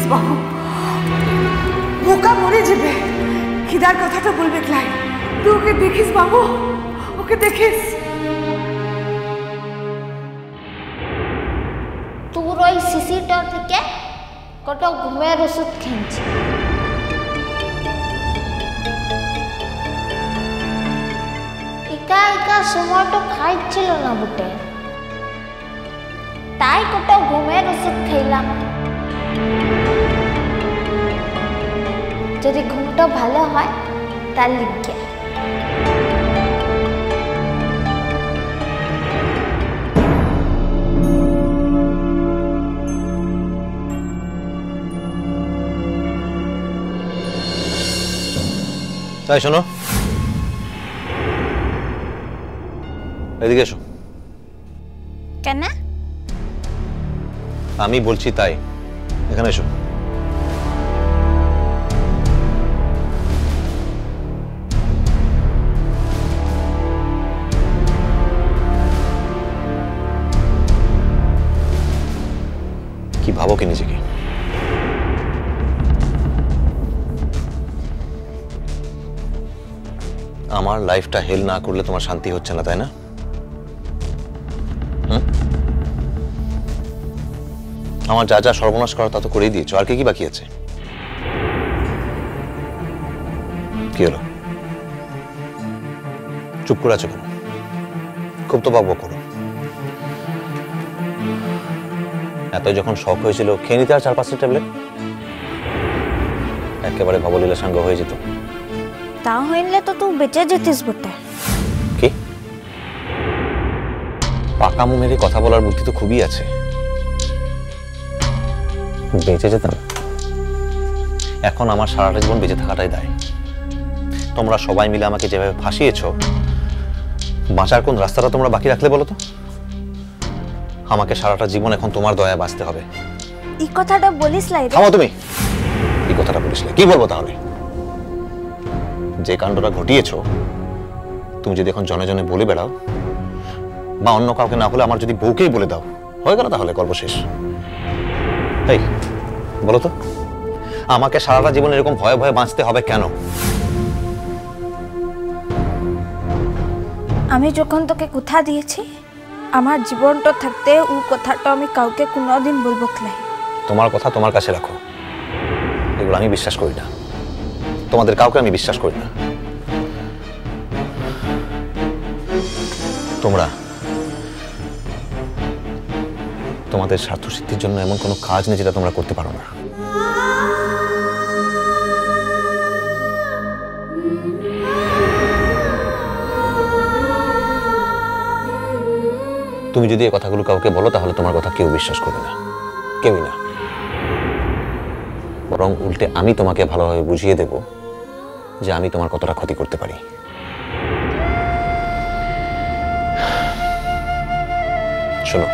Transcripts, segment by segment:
বাবু, বোকা মরে যাবে। খিদার কথা তো বলবে ক্লাই, তুই ওকে দেখিস বাবু, ওকে দেখিস। তোর ওই শিশিটা থেকে কটা ঘুমের ওষুধ খেয়েছি। একা একা সময়টা খাইছিল না বটে, তাই কটা ঘুমের ওষুধ খাইলাম। যদি ঘুমটা ভালো হয় তার লিখে তাই শোনো, এদিকে এসো। কেন? আমি বলছি তাই, এখানে এসো। কি ভাবো কি নিজেকে? আমার লাইফটা হেল না করলে তোমার শান্তি হচ্ছে না, তাই না? আমার যা যা সর্বনাশ করা তা তো করেই দিয়েছো, আর কি বাকি আছে? কি হলো, চুপ করে আছো কেন? খুব তো বকবক করো। এতই যখন শখ হয়েছিল খেয়ে নিতে আর 4-5টা ট্যাবলেট, একেবারে ভবলীলা সাঙ্গ হয়ে যেত। তা হইলে তো তুই বেঁচে যেতিস বটে। কি পাকা মুখ মেরে কথা বলার বুদ্ধি তো খুবই আছে। বেঁচে যেতাম? এখন আমার সারাটা জীবন বেঁচে থাকাটাই দায়। তোমরা সবাই মিলে আমাকে যেভাবে ফাঁসিয়েছো, বাঁচার কোন রাস্তাটা তোমরা বাকি রাখলে বলো তো? আমাকে সারাটা জীবন এখন তোমার দয়ায় বাঁচতে হবে। এই কথাটা বলিস লাই। থামো তুমি, এই কথাটা বলিস কি বলবো তাহলে? যে কাণ্ডটা ঘটিয়েছো তুমি যদি এখন জনে জনে বলে বেড়াও, বা অন্য কাউকে না হলে আমার যদি বউকেই বলে দাও, হয়ে গেল তাহলে গল্প শেষ। এই বলো তো, আমাকে সারাটা জীবন এরকম ভয়ে ভয়ে বাঁচতে হবে কেন? আমি যখন তোকে কথা দিয়েছি আমার জীবনটা থাকতে ও কথাটা আমি কাউকে কোনোদিন বলবো না। তোমার কথা তোমার কাছে রাখো, এগুলো আমি বিশ্বাস করি না। তোমাদের কাউকে আমি বিশ্বাস করি না। তোমরা তোমাদের স্বার্থসিদ্ধির জন্য এমন কোনো কাজ নেই যেটা তোমরা করতে পারো না। তুমি যদি এই কথাগুলো কাউকে বলো তাহলে তোমার কথা কেউ বিশ্বাস করবে না, কেউই না। বরং উল্টে আমি তোমাকে ভালোভাবে বুঝিয়ে দেব যে আমি তোমার কতটা ক্ষতি করতে পারি। শোনো,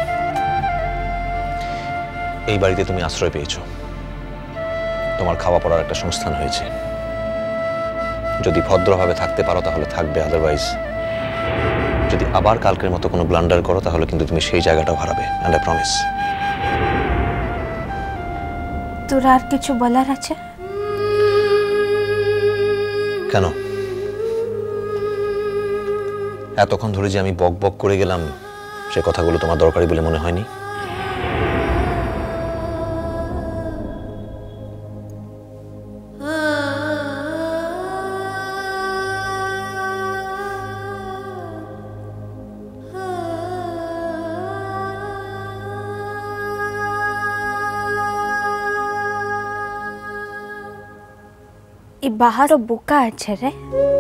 এই বাড়িতে তুমি আশ্রয় পেয়েছো, তোমার খাওয়া পড়ার একটা সংস্থান হয়েছে। যদি ভদ্রভাবে থাকতে পারো তাহলে থাকবে, আদারওয়াইজ যদি আবার কালকের মতো কোনো ব্লান্ডার করো তাহলে কিন্তু তুমি সেই জায়গাটাও হারাবে, এন্ড আই প্রমিস। তোর আর কিছু বলার আছে? কেন? এতক্ষণ ধরে যে আমি বক বক করে গেলাম, সে কথাগুলো তোমার দরকারি বলে মনে হয়নি? বাহার বোকা আছে রে,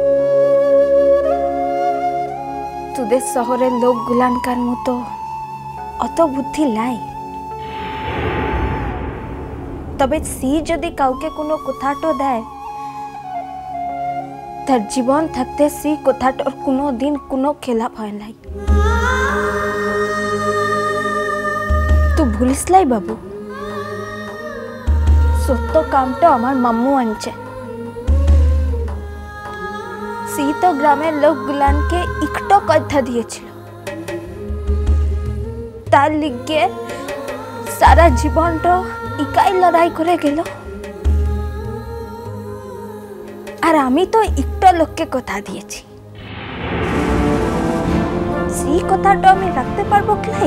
তোদের শহরের লোক গুলানকার মতো অত বুদ্ধি লাই। তবে সি যদি কাউকে কোনো কথাটো দেয়, তার জীবন থাকতে সি কথাটোর কোনো দিন কোনো খেলাপ হয় নাই। তুই ভুলিস লাই বাবু, সত্য কামটা আমার মাম্মু আনছে। সি তো গ্রামের লোকগুলানকে একটু কথা দিয়েছিল, তার লিগে সারা জীবনটা ইকাই লড়াই করে গেল। আর আমি তো একটা লোককে কথা দিয়েছি, সেই কথাটা আমি রাখতে পারবো ক্লাই?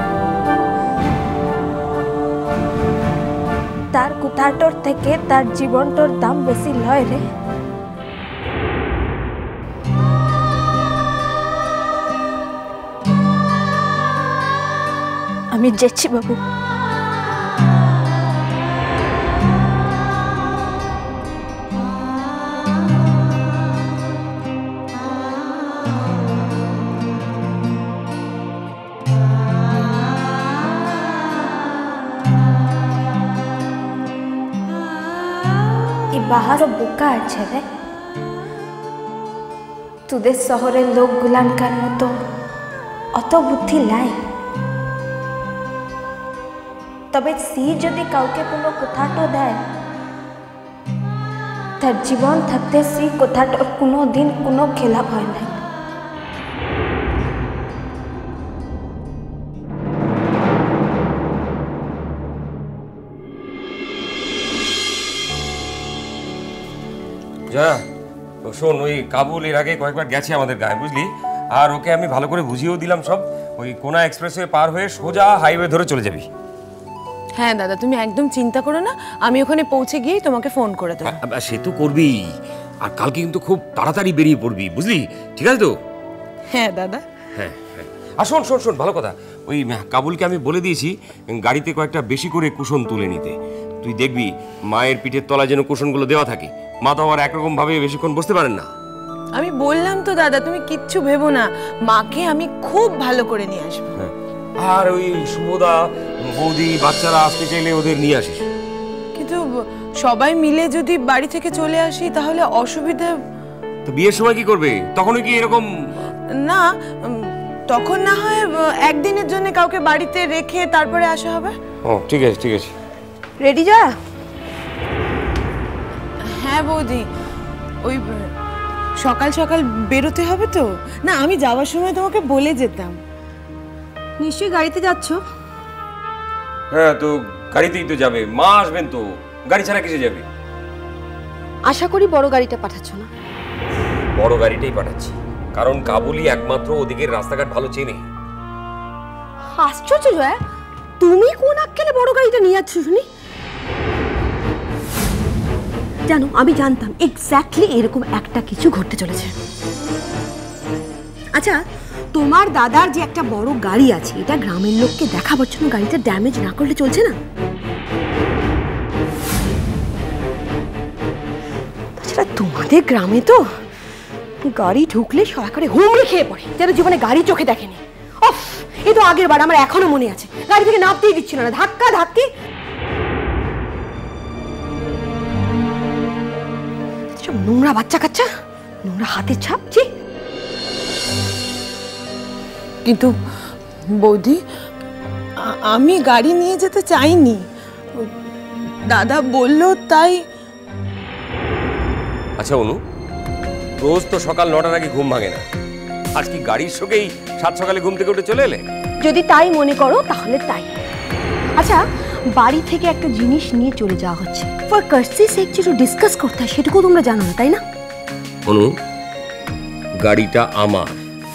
তার কথাটার থেকে তার জীবনটার দাম বেশি লয় রে। আমি যাচ্ছি বাবু। বাহার বোকা আছে রে, তোদের শহরের লোক গুলানকার মতো অত বুদ্ধি লাই। তবে সি যদি কাউকে কোনো কথাটা দেয়, তার জীবন থাকতে সেই কথাটার কোনো দিন কোনো খেলাপ হয় না। যা শোন, ওই কাবুল এর আগে কয়েকবার গেছে আমাদের গায়ে, বুঝলি? আর ওকে আমি ভালো করে বুঝিয়েও দিলাম সব। ওই কোনা এক্সপ্রেসওয়ে পার হয়ে সোজা হাইওয়ে ধরে চলে যাবি। হ্যাঁ দাদা, তুমি একদম চিন্তা করো না, আমি ওখানে পৌঁছে গিয়ে তোমাকে ফোন করে দেবো। সে তো করবি, আর কালকে কিন্তু খুব তাড়াতাড়ি বেরিয়ে পড়বি, বুঝলি? ঠিক আছে তো? হ্যাঁ দাদা। হ্যাঁ হ্যাঁ। আর শোন শোন শোন, ভালো কথা, ওই কাবুলকে আমি বলে দিয়েছি গাড়িতে কয়েকটা বেশি করে কুশন তুলে নিতে। তুই দেখবি মায়ের পিঠের তলায় যেন কুশনগুলো দেওয়া থাকে। মা তো আবার একরকম ভাবে বেশিক্ষণ বসতে পারেন না। আমি বললাম তো দাদা, তুমি কিচ্ছু ভেবো না, মাকে আমি খুব ভালো করে নিয়ে আসবো। আর ওই শুভদা, বৌদি, বাচ্চারা আসতে চাইলে ওদের নিয়ে আসিস। কিন্তু সবাই মিলে যদি বাড়ি থেকে চলে আসি তাহলে অসুবিধা। তো বিয়ের সময় কি করবে? তখনই কি এরকম? না, তখন না হয় একদিনের জন্য কাউকে বাড়িতে রেখে তারপরে আসা হবে। ও ঠিক আছে ঠিক আছে। রেডি যা? হ্যাঁ বৌদি, ওই সকাল সকাল বেরোতে হবে তো। না, আমি যাওয়ার সময় তোমাকে বলে যেতাম। নিশ্চয়ই গাড়িতে যাচ্ছ? হ্যাঁ, তো গাড়িতেই তো যাবে, মা আসবেন তো, গাড়ি ছাড়া কিসে যাবে? আশা করি বড় গাড়িটা পাঠাচ্ছ না? বড় গাড়িটাই পাঠাচ্ছি, কারণ কাবুলই একমাত্র ওদিকের রাস্তাঘাট ভালো চেনে। আশ্চর্য জয়া, তুমি কোন আক্কেলে বড় গাড়িটা নিয়ে যাচ্ছ শুনি? জানো, আমি জানতাম এক্স্যাক্টলি এরকম একটা কিছু ঘটতে চলেছে। আচ্ছা, তোমার দাদার যে একটা বড় গাড়ি আছে, এটা গ্রামের লোককে দেখাবার জন্য গাড়িটা ড্যামেজ না করলে চলছে না। তাছাড়া তোমাদের গ্রামে তো গাড়ি ঢুকলে সরাসরি হুমড়ি খেয়ে পড়ে, যেন জীবনে গাড়ি চোখে দেখেনি। অফ, এ তো আগের বার আমার এখনো মনে আছে, গাড়ি থেকে নামতেই দিচ্ছিল না, ধাক্কা ধাক্কি। নোংরা বাচ্চা কাচ্চা, নোংরা হাতের ছাপ। কিন্তু বৌদি, আমি গাড়ি নিয়ে যেতে চাইনি, দাদা বললো তাই। আচ্ছা অনু, রোজ তো সকাল 9টার আগে ঘুম ভাঙে না, আজ কি গাড়ির শোকেই 7 সকালে ঘুম থেকে উঠে চলে এলে? যদি তাই মনে করো তাহলে তাই। আচ্ছা, বাড়ি থেকে একটা জিনিস নিয়ে চলে যাওয়া হচ্ছে, ফর কার্সিস একটু ডিসকাস করতে হয়, সেটুকু তোমরা জানো না, তাই না? অনু, গাড়িটা আমার,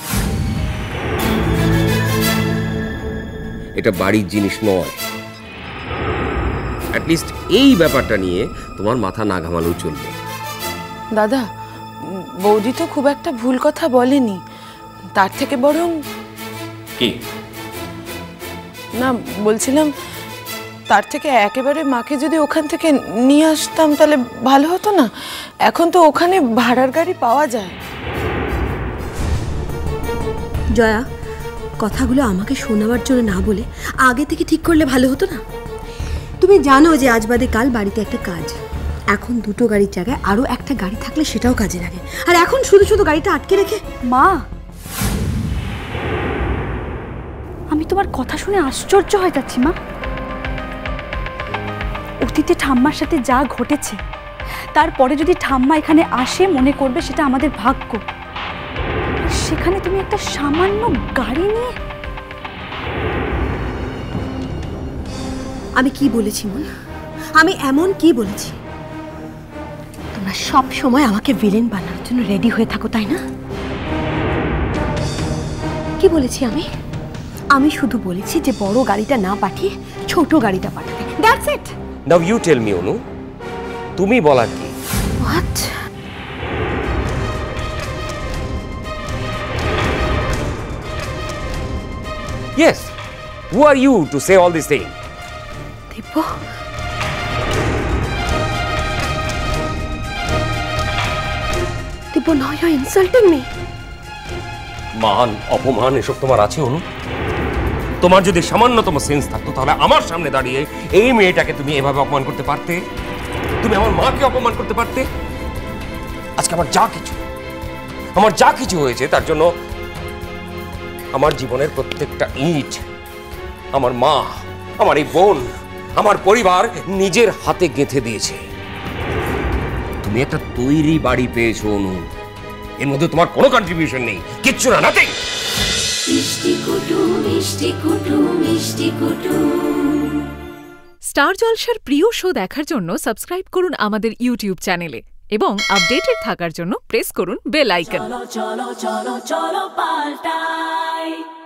এটা বাড়ির জিনিস নয়। অ্যাটলিস্ট এই ব্যাপারটা নিয়ে তোমার মাথা না ঘামালেও চলবে। দাদা, বৌদি তো খুব একটা ভুল কথা বলেনি, তার থেকে বরং কি না বলছিলাম, তার থেকে একেবারে মাকে যদি ওখান থেকে নিয়ে আসতাম তাহলে ভালো হতো না? এখন তো ওখানে ভাড়ার গাড়ি পাওয়া যায়। জয়া, কথাগুলো আমাকে শোনাবার জন্য না বলে আগে থেকে ঠিক করলে ভালো হতো না? তুমি জানো যে আজ বাদে কাল বাড়িতে একটা কাজ, এখন দুটো গাড়ির জায়গায় আরো একটা গাড়ি থাকলে সেটাও কাজে লাগে, আর এখন শুধু শুধু গাড়িটা আটকে রেখে। মা, আমি তোমার কথা শুনে আশ্চর্য হয়ে যাচ্ছি মা। অতীতে ঠাম্মার সাথে যা ঘটেছে, তারপরে যদি ঠাম্মা এখানে আসে, মনে করবে সেটা আমাদের ভাগ্য। সেখানে তুমি একটা সামান্য গাড়ি নিয়ে। আমি কি বলেছি মন? আমি এমন কি বলেছি? তোমরা সব সময় আমাকে ভিলেন বানানোর জন্য রেডি হয়ে থাকো, তাই না? কি বলেছি আমি? আমি শুধু বলেছি যে বড় গাড়িটা না পাঠিয়ে ছোট গাড়িটা পাঠাতে। That's it. Now you tell me Anu, তুমি বলার কি? What? Yes, who are you to say all this thing? Divya, Divya, now you are insulting me. মান অপমান এসব তোমার আছে অনু? তোমার যদি সামান্যতম সেন্স থাকতো তাহলে আমার সামনে দাঁড়িয়ে এই মেয়েটাকে তুমি এভাবে অপমান করতে পারতে? তুমি আমার মাকে অপমান করতে পারতে? আজকে আমার যা কিছু হয়েছে তার জন্য আমার জীবনের প্রত্যেকটা ইট আমার মা, আমার এই বোন, আমার পরিবার নিজের হাতে গেঁথে দিয়েছে। তুমি একটা তৈরি বাড়ি পেয়েছো অনু, এর মধ্যে তোমার কোনো কন্ট্রিবিউশন নেই, কিচ্ছু না, নাথিং। স্টার জলসার প্রিয় শো দেখার জন্য সাবস্ক্রাইব করুন আমাদের ইউটিউব চ্যানেলে এবং আপডেটেড থাকার জন্য প্রেস করুন বেল আইকন। চলো চলো চলো চলো পাল্টাই।